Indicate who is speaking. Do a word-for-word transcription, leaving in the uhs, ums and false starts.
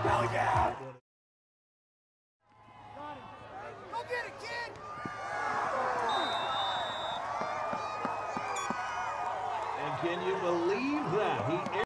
Speaker 1: Hell yeah!
Speaker 2: Go get it, kid!
Speaker 3: And can you believe that? He